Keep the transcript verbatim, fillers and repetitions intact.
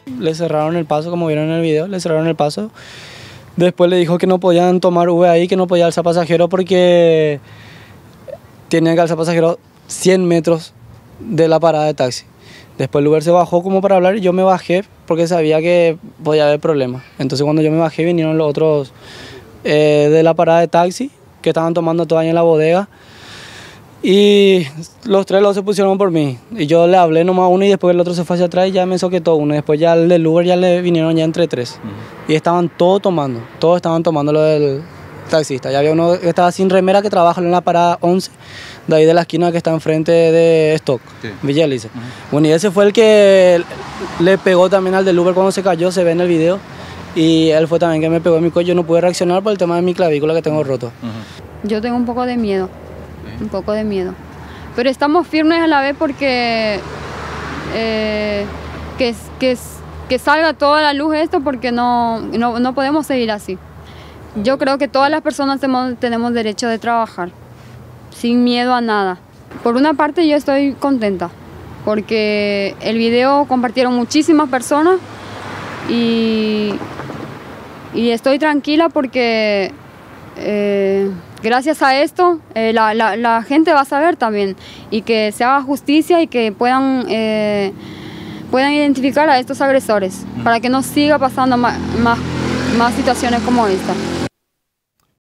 Le cerraron el paso, como vieron en el video, le cerraron el paso. Después le dijo que no podían tomar V ahí, que no podía alzar pasajero porque tenían que alzar pasajero cien metros de la parada de taxi. Después el Uber se bajó como para hablar y yo me bajé porque sabía que podía haber problemas. Entonces cuando yo me bajé vinieron los otros eh, de la parada de taxi que estaban tomando todavía en la bodega y los tres los se pusieron por mí. Y yo le hablé nomás a uno y después el otro se fue hacia atrás y ya me soquetó uno. Después ya el del Uber ya le vinieron ya entre tres. Uh-huh. Y estaban todos tomando, todos estaban tomando lo del taxista. Ya había uno que estaba sin remera que trabaja en la parada once, de ahí de la esquina que está enfrente de Stock, sí. Villa Elisa. Uh-huh. Bueno, y ese fue el que le pegó también al del Uber cuando se cayó, se ve en el video. Y él fue también que me pegó en mi cuello. Yo no pude reaccionar por el tema de mi clavícula que tengo roto. Uh-huh. Yo tengo un poco de miedo, sí. un poco de miedo. Pero estamos firmes a la vez porque eh, que, que, que salga toda la luz esto porque no, no, no podemos seguir así. Yo creo que todas las personas tenemos, tenemos derecho de trabajar, sin miedo a nada. Por una parte yo estoy contenta, porque el video compartieron muchísimas personas y, y estoy tranquila porque eh, gracias a esto eh, la, la, la gente va a saber también y que se haga justicia y que puedan, eh, puedan identificar a estos agresores para que no siga pasando más, más, más situaciones como esta.